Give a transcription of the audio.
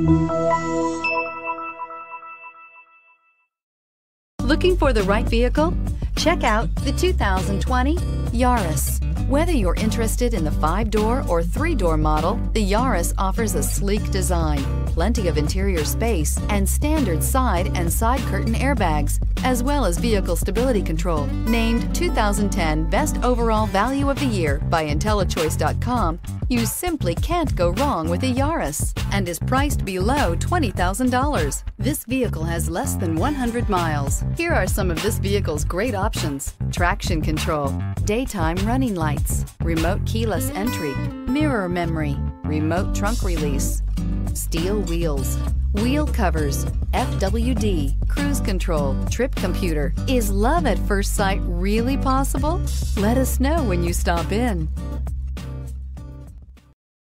Looking for the right vehicle? Check out the 2020 Yaris. Whether you're interested in the 5-door or 3-door model, the Yaris offers a sleek design, plenty of interior space, and standard side and side curtain airbags, as well as vehicle stability control. Named 2010 Best Overall Value of the Year by IntelliChoice.com, you simply can't go wrong with a Yaris and is priced below $20,000. This vehicle has less than 100 miles. Here are some of this vehicle's great options: traction control, daytime running lights, remote keyless entry, mirror memory, remote trunk release, steel wheels, wheel covers, FWD, cruise control, trip computer. Is love at first sight really possible? Let us know when you stop in.